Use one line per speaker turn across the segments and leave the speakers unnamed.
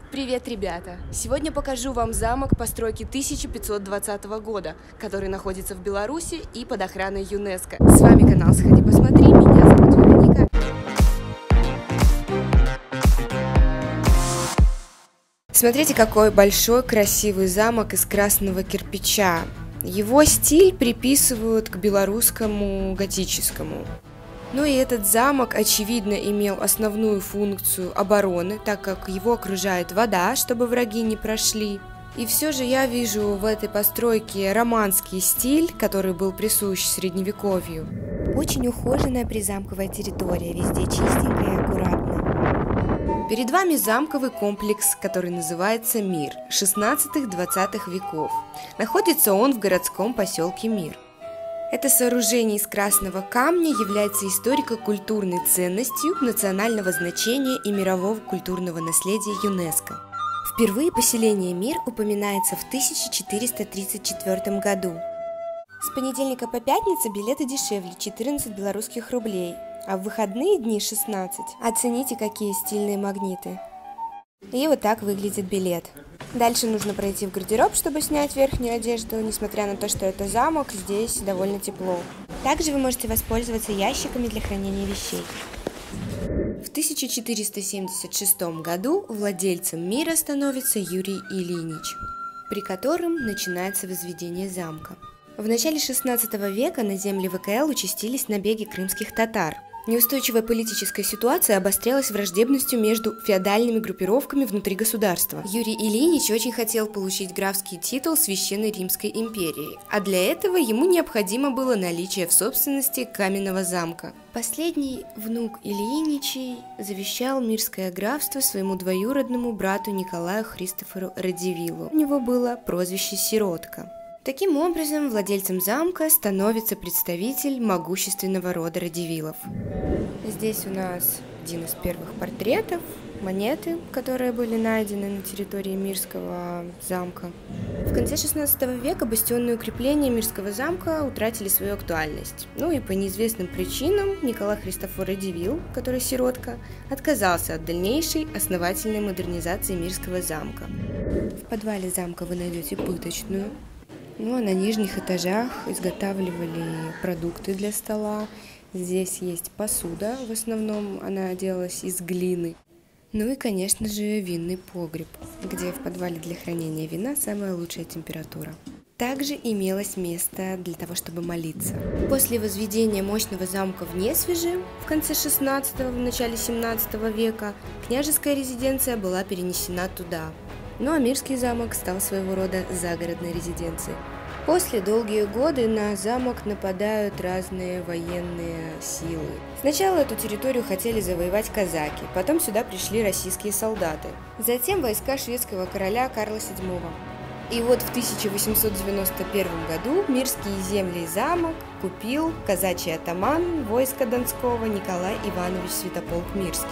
Привет, ребята! Сегодня покажу вам замок постройки 1520 года, который находится в Беларуси и под охраной ЮНЕСКО. С вами канал «Сходи посмотри», меня зовут Вероника. Смотрите, какой большой красивый замок из красного кирпича. Его стиль приписывают к белорусскому готическому. Ну и этот замок, очевидно, имел основную функцию обороны, так как его окружает вода, чтобы враги не прошли. И все же я вижу в этой постройке романский стиль, который был присущ Средневековью. Очень ухоженная призамковая территория, везде чистенько и аккуратно. Перед вами замковый комплекс, который называется Мир, 16-20 веков. Находится он в городском поселке Мир. Это сооружение из красного камня является историко-культурной ценностью национального значения и мирового культурного наследия ЮНЕСКО. Впервые поселение Мир упоминается в 1434 году. С понедельника по пятницу билеты дешевле, 14 белорусских рублей, а в выходные дни 16. Оцените, какие стильные магниты. И вот так выглядит билет. Дальше нужно пройти в гардероб, чтобы снять верхнюю одежду. Несмотря на то, что это замок, здесь довольно тепло. Также вы можете воспользоваться ящиками для хранения вещей. В 1476 году владельцем Мира становится Юрий Ильинич, при котором начинается возведение замка. В начале 16 века на земли ВКЛ участились набеги крымских татар. Неустойчивая политическая ситуация обострялась враждебностью между феодальными группировками внутри государства. Юрий Ильинич очень хотел получить графский титул Священной Римской империи, а для этого ему необходимо было наличие в собственности каменного замка. Последний внук Ильиничей завещал Мирское графство своему двоюродному брату Николаю Христофору Радзивиллу. У него было прозвище «Сиротка». Таким образом, владельцем замка становится представитель могущественного рода Радзивиллов. Здесь у нас один из первых портретов, монеты, которые были найдены на территории Мирского замка. В конце 16 века бастионные укрепления Мирского замка утратили свою актуальность. Ну и по неизвестным причинам Николай Христофор Радзивилл, который сиротка, отказался от дальнейшей основательной модернизации Мирского замка. В подвале замка вы найдете пыточную. Ну а на нижних этажах изготавливали продукты для стола. Здесь есть посуда, в основном она делалась из глины. Ну и, конечно же, винный погреб, где в подвале для хранения вина самая лучшая температура. Также имелось место для того, чтобы молиться. После возведения мощного замка в Несвеже в конце 16-го, в начале 17 века княжеская резиденция была перенесена туда. Ну а Мирский замок стал своего рода загородной резиденцией. После долгие годы на замок нападают разные военные силы. Сначала эту территорию хотели завоевать казаки, потом сюда пришли российские солдаты. Затем войска шведского короля Карла VII. И вот в 1891 году Мирские земли и замок купил казачий атаман войска Донского Николай Иванович Святополк Мирский.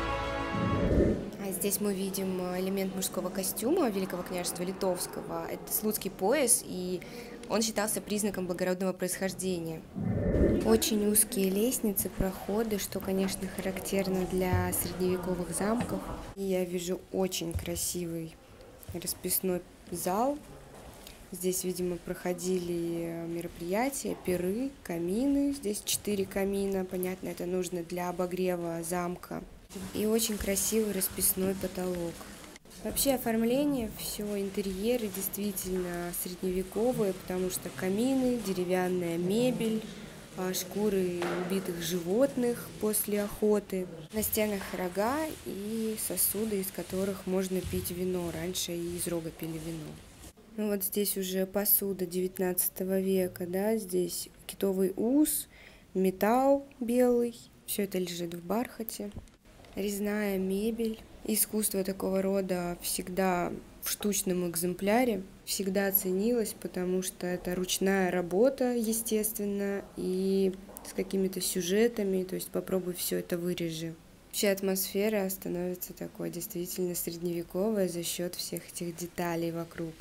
Здесь мы видим элемент мужского костюма Великого княжества Литовского. Это слуцкий пояс, и он считался признаком благородного происхождения. Очень узкие лестницы, проходы, что, конечно, характерно для средневековых замков. И я вижу очень красивый расписной зал. Здесь, видимо, проходили мероприятия, пиры, камины. Здесь 4 камина, понятно, это нужно для обогрева замка. И очень красивый расписной потолок. Вообще оформление, все интерьеры действительно средневековые, потому что камины, деревянная мебель, шкуры убитых животных после охоты. На стенах рога и сосуды, из которых можно пить вино. Раньше и из рога пили вино. Ну вот здесь уже посуда 19 века, да, здесь китовый ус, металл белый, все это лежит в бархате. Резная мебель. Искусство такого рода всегда в штучном экземпляре, всегда ценилось, потому что это ручная работа, естественно, и с какими-то сюжетами, то есть попробуй все это вырежи. Вообще атмосфера становится такой действительно средневековой за счет всех этих деталей вокруг.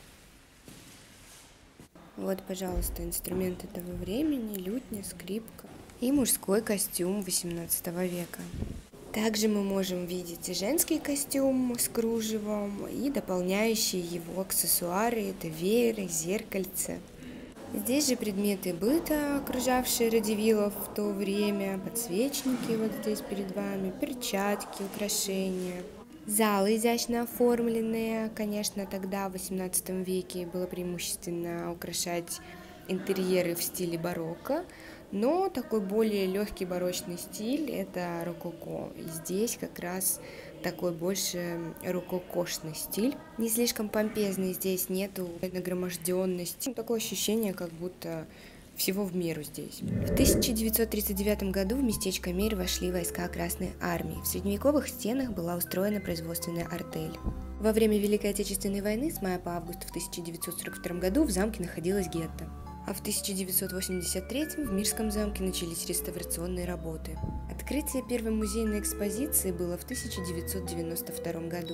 Вот, пожалуйста, инструмент этого времени, лютня, скрипка и мужской костюм XVIII века. Также мы можем видеть и женский костюм с кружевом, и дополняющие его аксессуары, это вееры, зеркальце. Здесь же предметы быта, окружавшие радивилов в то время, подсвечники вот здесь перед вами, перчатки, украшения. Залы изящно оформленные, конечно, тогда в XVIII веке было преимущественно украшать интерьеры в стиле барокко, но такой более легкий барочный стиль – это рококо. И здесь как раз такой больше рококошный стиль. Не слишком помпезный, здесь нету нагроможденности. Такое ощущение, как будто всего в меру здесь. В 1939 году в местечко Мирь вошли войска Красной Армии. В средневековых стенах была устроена производственная артель. Во время Великой Отечественной войны с мая по август в 1942 году в замке находилась гетто. А в 1983 в Мирском замке начались реставрационные работы. Открытие первой музейной экспозиции было в 1992 году.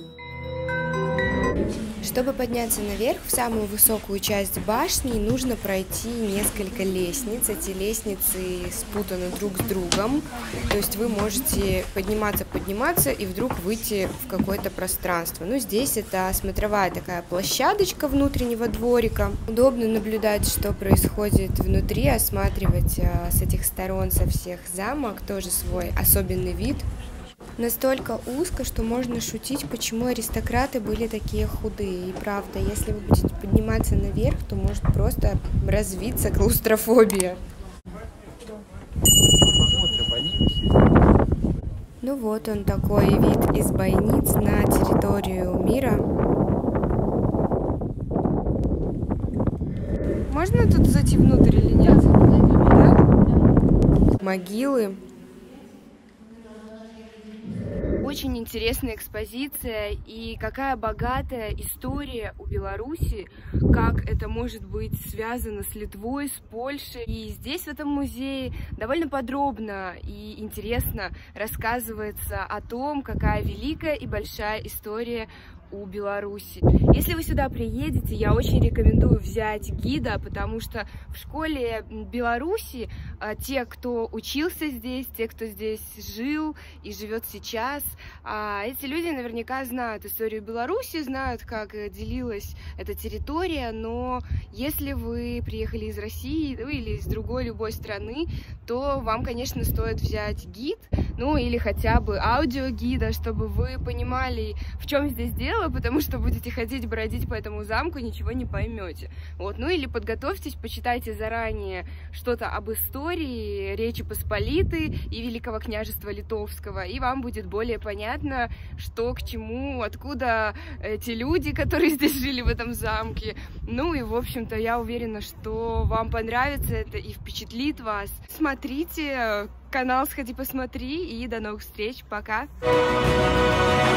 Чтобы подняться наверх, в самую высокую часть башни, нужно пройти несколько лестниц. Эти лестницы спутаны друг с другом, то есть вы можете подниматься и вдруг выйти в какое-то пространство. Ну, здесь это смотровая такая площадочка внутреннего дворика. Удобно наблюдать, что происходит внутри, осматривать с этих сторон, со всех замок, тоже свой особенный вид. Настолько узко, что можно шутить, почему аристократы были такие худые. И правда, если вы будете подниматься наверх, то может просто развиться клаустрофобия. Ну вот он такой вид из бойниц на территорию мира. Можно тут зайти внутрь или нет? Да? Могилы. Очень интересная экспозиция, и какая богатая история у Беларуси, как это может быть связано с Литвой, с Польшей. И здесь, в этом музее, довольно подробно и интересно рассказывается о том, какая великая и большая история у Беларуси. Если вы сюда приедете, я очень рекомендую взять гида, потому что в школе Беларуси те, кто учился здесь, те, кто здесь жил и живет сейчас, эти люди наверняка знают историю Беларуси, знают, как делилась эта территория, но если вы приехали из России, ну, или из другой любой страны, то вам, конечно, стоит взять гид, ну или хотя бы аудиогида, чтобы вы понимали, в чем здесь дело, потому что будете ходить, бродить по этому замку, ничего не поймете. Вот. Ну или подготовьтесь, почитайте заранее что-то об истории Речи Посполитой и Великого княжества Литовского, и вам будет более понятно, что к чему, откуда эти люди, которые здесь жили в этом замке. Ну и, в общем-то, я уверена, что вам понравится это и впечатлит вас. Смотрите канал «Сходи посмотри», и до новых встреч, пока!